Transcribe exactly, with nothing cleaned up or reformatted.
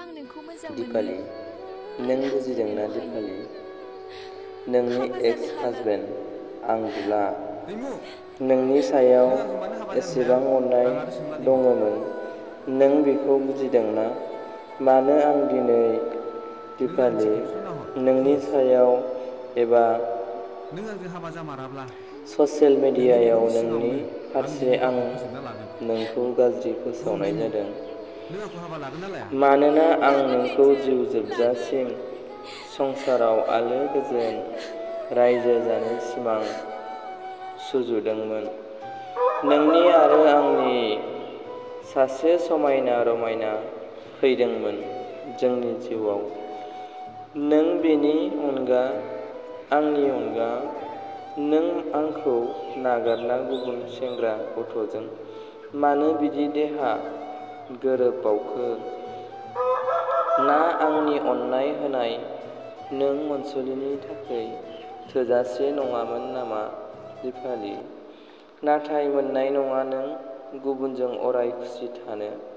आं नोंखौ मोजां मोनो। दिपालि, नों बुजिदोंना दिपालि? नोंनि हाबा एक्स जानो हाला। हाजबेन्ड आंबुला दैमु, नोंनि सायाव नों आंखौ मानो हाबा जानो हाया? एसेबां अननाय आं आरो सोंला दैमु। दङमोन, नों बेखौ बुजिदोंना? मानो आं दिनै नों आनथि दिपालि, खेबसेल' नाहर, नोंनि प्लिज। सायाव एबा नों आंजों हाबा जामाराब्ला ससियेल नोंनि मिडियायाव मेगननि नोंनि सिगाङावनो आं फारसे दिनै आं गावखौ फोजोबना लागोन। नोंखौ गाज्रि औ फोसावनाय दैमु, जादों। नों आंखौ हाबा लागोन ना लाया? मानोना आं लागोन नोंखौ लैथो, जिउ लागोन। जोबजासिम संसाराव आलो गोजोन रायजो जानो सिमां सुजुदोंमोन। नोंनि आरो आंनि सासे समायना रमायना फैदोंमोन जोंनि जिउआव। नों बेनि अनगा, आंनि अनगा, नों आंखौ नागारना गुबुन सेंग्रा गथ'जों मानो बिदि देहा गोरोबबावखो? ना आंनि अननाय होनाय नों अनसुलिनि थाखै थोजासे नङामोन नामा दिपालि? नाथाय मोननाय नङा नों गुबुनजों अराय खुसि थानो।